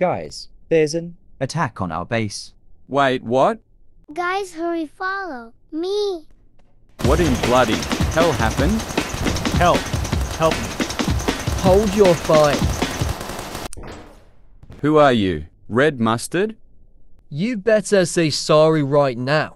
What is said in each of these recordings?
Guys, there's an attack on our base. Wait, what? Guys, hurry, follow me. What in bloody hell happened? Help! Help me. Hold your fire. Who are you? Red Mustard? You better say sorry right now.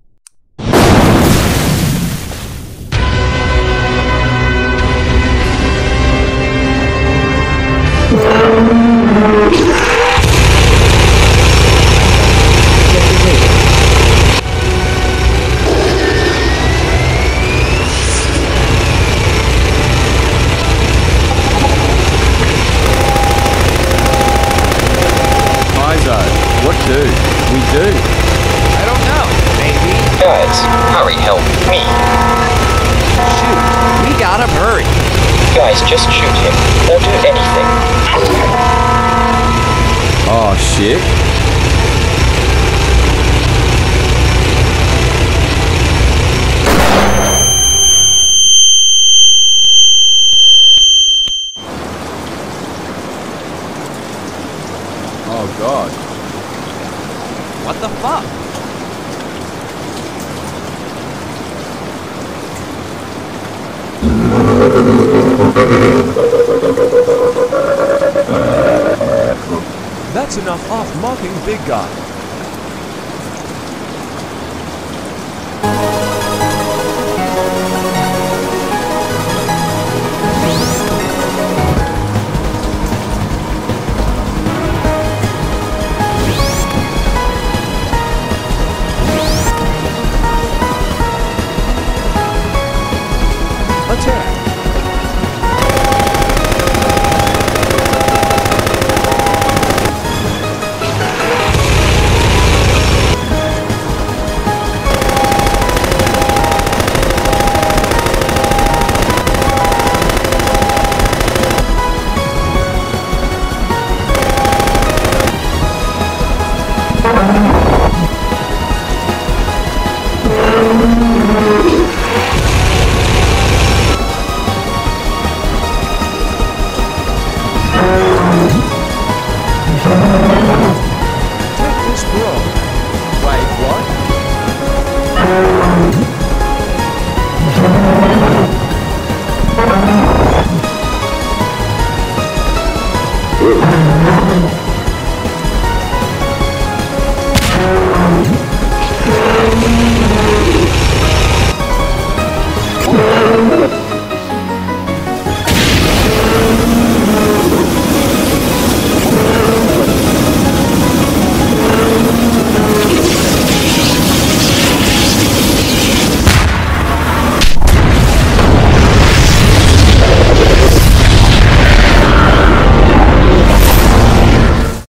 Izo, what do we do? I don't know. Maybe. Guys, hurry, help me. Shoot. We gotta hurry. Guys, just shoot him, or do anything. Oh shit. Oh god. What the fuck? That's enough off mocking big guy.